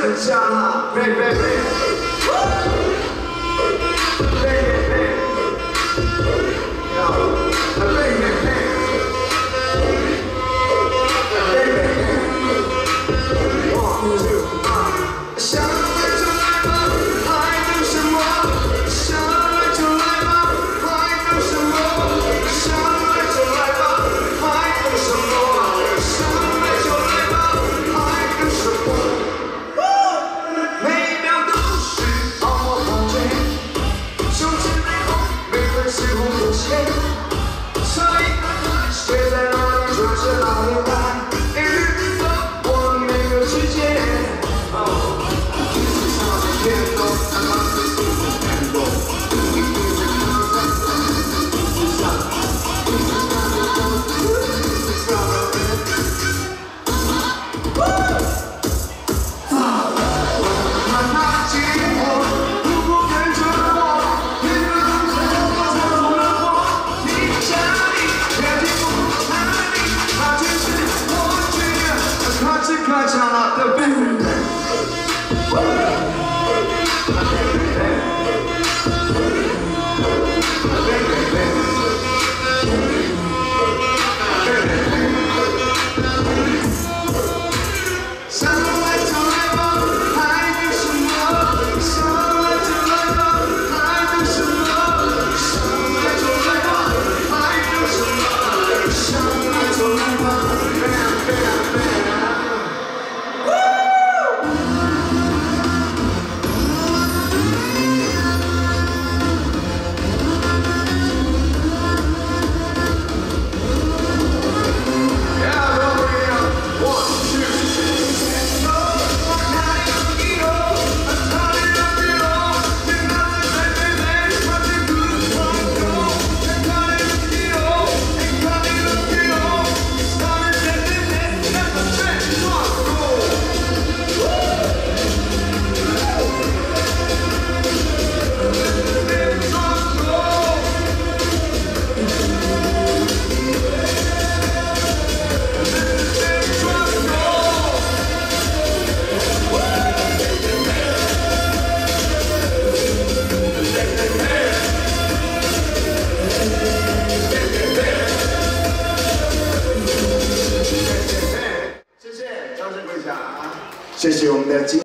很香啊！呸呸呸！呸呸呸！要呸呸呸！呸呸呸！1、2、3，想来就来吧，还等什么？想来就来吧，还等什么？想来就来吧，还等什么？想来就来吧，还等什么？每秒都是泡沫空间，手指背后每分是红的线，这一刻刻写在哪里就是哪年代，一日走过每个季节。快唱了的贝贝贝，想来就来吧，还等什么？想来就来吧，还等什么？想来就来吧，还等什么？想来就来吧。谢谢我们的